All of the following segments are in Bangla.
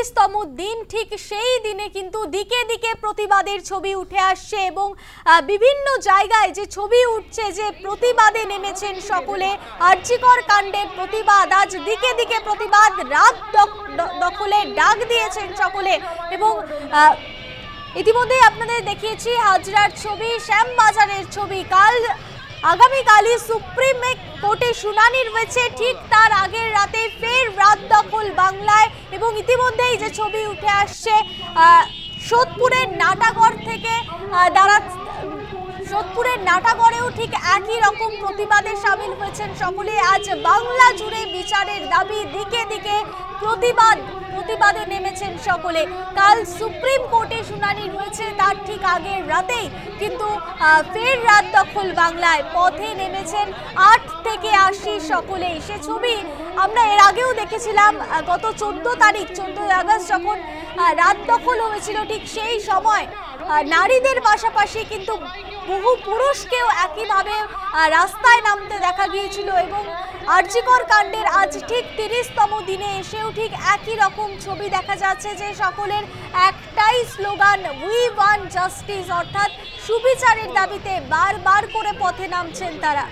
30তম দিন, ঠিক সেই দিনে কিন্তু দিকে দিকে প্রতিবাদের ছবি উঠে আসছে এবং বিভিন্ন জায়গায় যে ছবি উঠছে যে প্রতিবাদে নেমেছেন সকলে। আরজিকর কাণ্ডের প্রতিবাদ, আজ দিকে দিকে প্রতিবাদ, রাত দখলের ডাক দিয়েছেন সকলে। এবং ইতিমধ্যে আপনাদের দেখিয়েছি হাজরার ছবি, শ্যামবাজারের ছবি। আগামীকালই সুপ্রিম কোর্টে শুনানি রয়েছে, ঠিক তার আগের রাতে ফের রাত দখল বাংলায়। এবং ইতিমধ্যেই যে ছবি উঠে আসছে সোদপুরের নাটাগড় থেকে, সোদপুরের নাটাগড়েও ঠিক একই রকম প্রতিবাদে সামিল হয়েছেন সকলে। আজ বাংলা জুড়ে বিচারের দাবি, দিকে দিকে প্রতিবাদে নেমেছেন সকলে। কাল সুপ্রিম কোর্টে শুনানি রয়েছে, তার ঠিক আগের রাতেই কিন্তু ফের রাত দখল বাংলায় পথে নেমেছেন 8 থেকে 80 সকলেই। সে ছবি আমরা এর আগেও দেখেছিলাম গত 14 আগস্ট যখন রাত দখল হয়েছিল, ঠিক সেই সময় নারীদের পাশাপাশি কিন্তু বহু পুরুষকেও একইভাবে রাস্তায় নামতে দেখা গিয়েছিল। এবং আরজিকর কাণ্ডের আজ ঠিক 30তম দিনে এসেও ঠিক একই রকম ছবি দেখা যাচ্ছে, যে সকলের একটাই স্লোগান, উই ওয়ান্ট জাস্টিস, অর্থাৎ সুবিচারের দাবিতে বারবার করে পথে নামছেন তারা।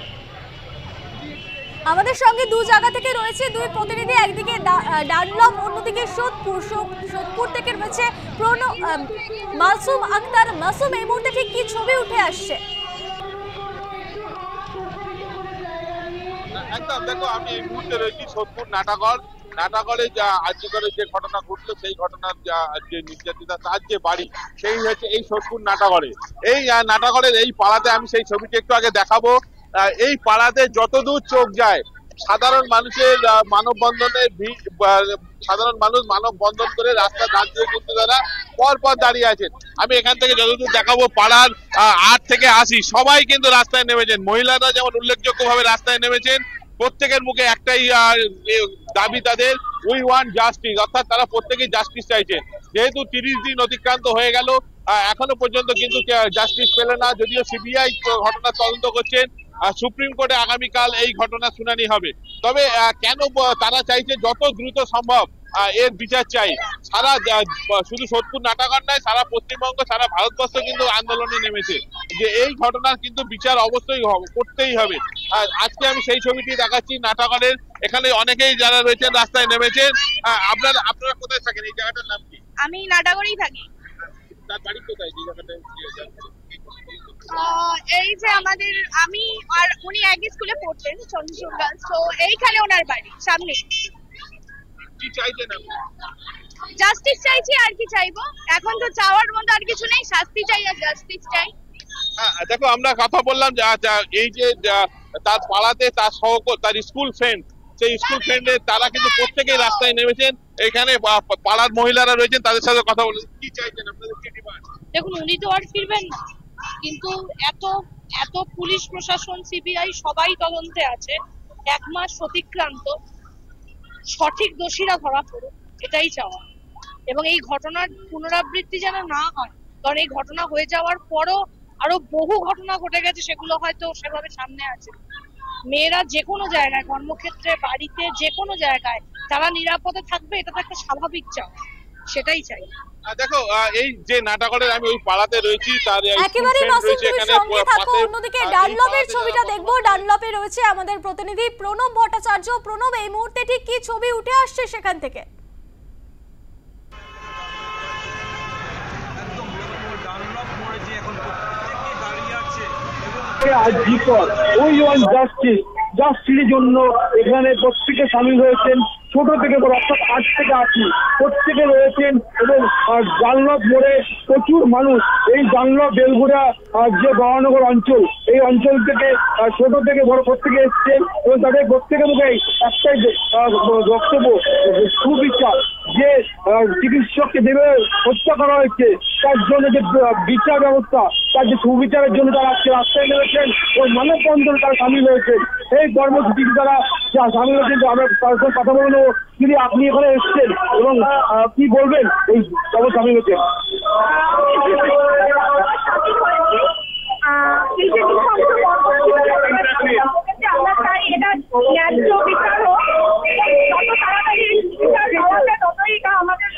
আমাদের সঙ্গে দু জায়গা থেকে রয়েছে দুই প্রতিনিধি, একদিকে ডানলপ, অন্যদিকে সোদপুর থেকে রয়েছে মাসুম আক্তার। মাসুম, এই মুহূর্তে ঠিক কি ছবি উঠে আসছে? একদম, দেখো আমি এই মুহূর্তে রয়েছি সোদপুর নাটাগড়ে আজকে যে ঘটনা ঘটলো, সেই ঘটনার যে নির্যাতিতা তার যে বাড়ি, সেই হচ্ছে এই সোদপুর নাটাগড়ে। এই নাটাগড়ের এই পাড়াতে আমি সেই ছবিটি একটু আগে দেখাবো। এই পাড়াতে যতদূর চোখ যায় সাধারণ মানুষের সাধারণ মানুষ মানববন্ধন করে রাস্তা ধার দিয়ে কিন্তু তারা পর দাঁড়িয়ে আছেন। আমি এখান থেকে যতদূর দেখাবো, পাড়ার 8 থেকে 80 সবাই কিন্তু রাস্তায় নেমেছেন। মহিলারা যেমন উল্লেখযোগ্যভাবে রাস্তায় নেমেছেন। প্রত্যেকের মুখে একটাই দাবি তাদের, উই ওয়ান্ট জাস্টিস, অর্থাৎ তারা প্রত্যেকেই জাস্টিস চাইছেন। যেহেতু 30 দিন অতিক্রান্ত হয়ে গেল, এখনো পর্যন্ত কিন্তু জাস্টিস পেলে না। যদিও সিবিআই ঘটনার তদন্ত করছেন, সুপ্রিম কোর্টে আগামীকাল এই ঘটনা শুনানি হবে। তবে কেন তারা চাইছে যত দ্রুত সম্ভব এর বিচার চাই। শুধু সোদপুর নাটাগড় নয়, সারা পশ্চিমবঙ্গ, সারা ভারতবর্ষ কিন্তু আন্দোলনে নেমেছে যে এই ঘটনার কিন্তু বিচার অবশ্যই করতেই হবে। আজকে আমি সেই ছবিটি দেখাচ্ছি নাটাগড়ের। এখানে অনেকেই যারা রয়েছেন রাস্তায় নেমেছেন। আপনারা কোথায় থাকেন? এই জায়গাটার নাম কি? আমি নাটাগড়েই থাকি। তার বাড়ি কোথায়? এই জায়গাটা এই যে আমি আর উনি একই স্কুলে পড়তেন, চন্দ্রচূড় গার্লস, তো এইখানে ওনার বাড়ি সামনে। কি চাইছেন আপনি? জাস্টিস চাইছি, আর কি চাইবো? এখন তো চাওয়ার মতো আর কিছু নেই, শাস্তি চাই আর জাস্টিস চাই। দেখো, আমরা কথা বললাম এই যে তার পাড়াতে তার স্কুল ফ্রেন্ড, সেই স্কুল ফ্রেন্ডের তারা কিন্তু প্রত্যেকেই রাস্তায় নেমেছেন। এখানে পাড়ার মহিলারা রয়েছেন, তাদের সাথে কথা বলেন। কি চাইছেন আপনাদের? কি ডিমান্ড? দেখুন, উনি তো আর ফিরবেন না, কিন্তু এত পুলিশ প্রশাসন, সিবিআই সবাই তদন্তে আছে, 1 মাস অতিক্রান্ত, সঠিক দোষীরা ধরা পড়ুক, এটাই চাওয়া। এবং এই ঘটনার পুনরাবৃত্তি যেন না হয়, কারণ এই ঘটনা হয়ে যাওয়ার পরও আরো বহু ঘটনা ঘটে গেছে, সেগুলো হয়তো সেভাবে সামনে আছে। মেয়েরা যে কোনো জায়গায়, কর্মক্ষেত্রে, বাড়িতে, যে কোনো জায়গায় তারা নিরাপদে থাকবে, এটা তো একটা স্বাভাবিক চাওয়া, সেটাই চাই। দেখো, এই যে নাটাগড়ের আমি ওই পাড়াতে রয়েছি, তার একেবারে মাসুম তুমি সঙ্গে থাকো। অন্যদিকে ডানলপের ছবিটা দেখবো। ডানলপে রয়েছে আমাদের প্রতিনিধি প্রণব ভট্টাচার্য। প্রণব, এই মুহূর্তে ঠিক কি ছবি উঠে আসছে সেখান থেকে? জাস্টিসের জন্য এখানে প্রত্যেকে সামিল হয়েছেন, ছোট থেকে বড়, অর্থাৎ 8 থেকে 80 প্রত্যেকে রয়েছেন। এবং ডানলপ মোড়ে প্রচুর মানুষ, এই ডানলপ বেলগুড়া যে মহানগর অঞ্চল, এই অঞ্চল থেকে ছোট থেকে বড় প্রত্যেকে এসছেন। এবং তাদের প্রত্যেকের মুখে একটাই বক্তব্য, সুবিচার। যে চিকিৎসককে যেভাবে হত্যা করা হয়েছে, তার জন্য যে বিচার ব্যবস্থা, তার যে সুবিচারের জন্য তারা আজকে রাস্তায় নেমেছেন, ওই মানববন্ধন তারা সামিল হয়েছেন। এই কর্মসূচি তারা সামিল হয়েছেন। আমরা তার সঙ্গে কথা বলে নেবো। যদি আপনি এখানে এসছেন এবং কি বলবেন এই খবর সামিল হয়েছেন? আমরা চাই এটা ন্যায্য বিচার হোক, যত তাড়াতাড়ি বিচার হওয়া যায় ততই আমাদের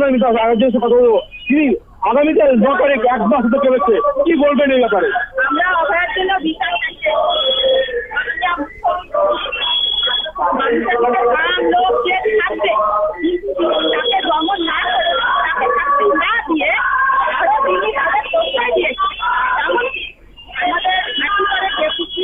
আমি তার আয়োজনের সাথে কথা বলবো। তিনি আগামীতে 9 তারিখ 1 মাস হতে চলেছে, কি বলবেন এই ব্যাপারে? আমরা অভয়ের জন্য বিচার চাইছি। মানুষের মধ্যে গ্রাম লোক যে থাকবে, তাকে দমন না করে, তাকে শাস্তি না দিয়ে আরো তিনি তাদের প্রশ্রয় দিয়েছে। এমনকি আমাদের হাসিপাড়ে ডেপুটি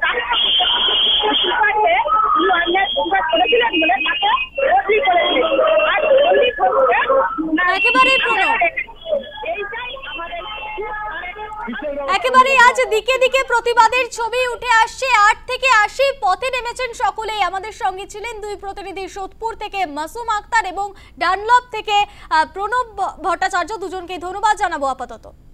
করেছিলেন বলে তাকে বদলি করেছে। আর বদলি করতে একেবারে এইটাই আমাদের একেবারে আজ দিকে দিকে প্রতিবাদের ছবি উঠে আসছে। 8 থেকে 80 পথে নেমেছেন সকলেই। আমাদের সঙ্গে ছিলেন দুই প্রতিনিধি, সোদপুর থেকে মাসুম আক্তার এবং ডানলপ থেকে প্রণব ভট্টাচার্য। দুজনকে ধন্যবাদ জানাবো আপাতত।